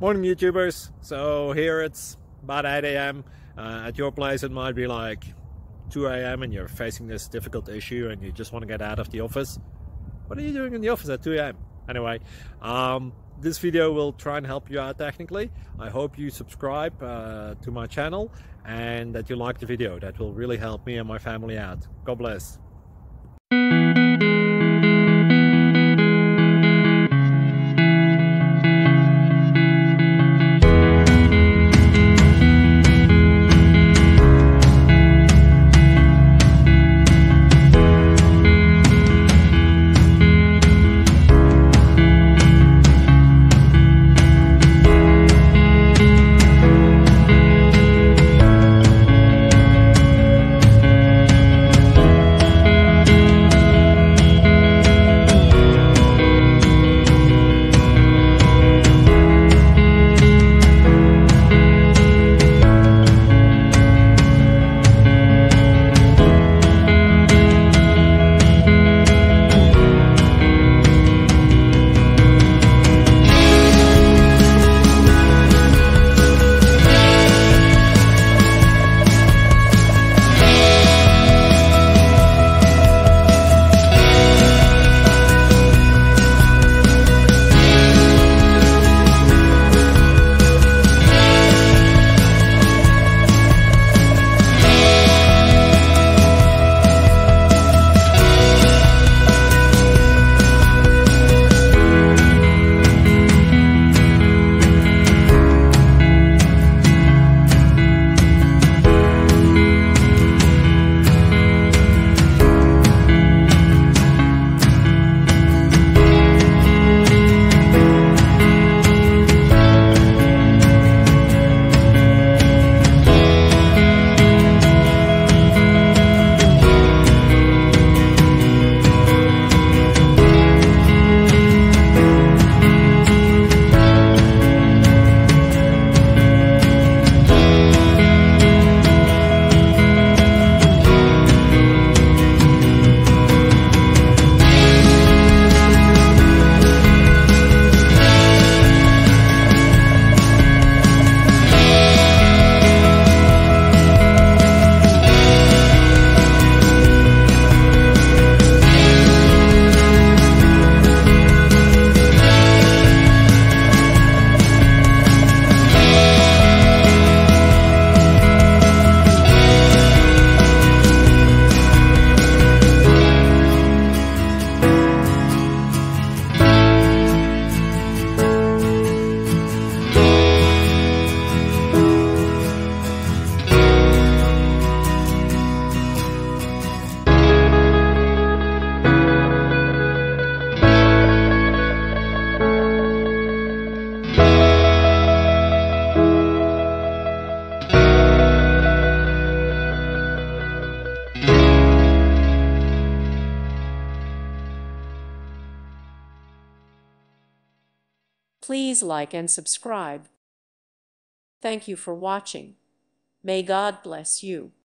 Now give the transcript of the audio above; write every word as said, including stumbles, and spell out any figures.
Morning YouTubers. So here it's about eight A M Uh, at your place it might be like two A M and you're facing this difficult issue and you just want to get out of the office. What are you doing in the office at two A M? Anyway, um, this video will try and help you out technically. I hope you subscribe uh, to my channel and that you like the video. That will really help me and my family out. God bless. Please like and subscribe. Thank you for watching. May God bless you.